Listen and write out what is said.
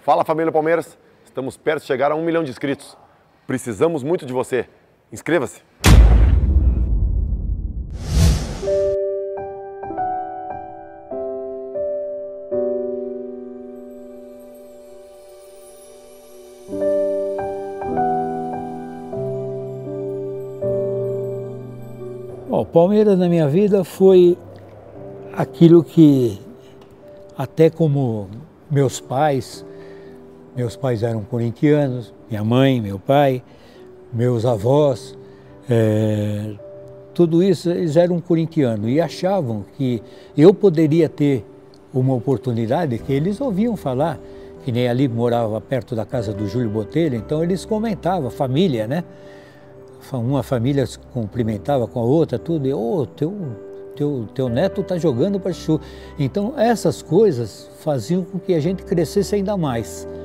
Fala, família Palmeiras, estamos perto de chegar a 1 milhão de inscritos. Precisamos muito de você. Inscreva-se! O Palmeiras na minha vida foi aquilo que, até como meus pais eram corintianos, minha mãe, meu pai, meus avós, tudo isso eles eram corintianos e achavam que eu poderia ter uma oportunidade que eles ouviam falar, que nem ali morava perto da casa do Júlio Botelho, então eles comentavam, família, né? Uma família se cumprimentava com a outra, tudo, e teu neto está jogando para Chuchu. Então essas coisas faziam com que a gente crescesse ainda mais.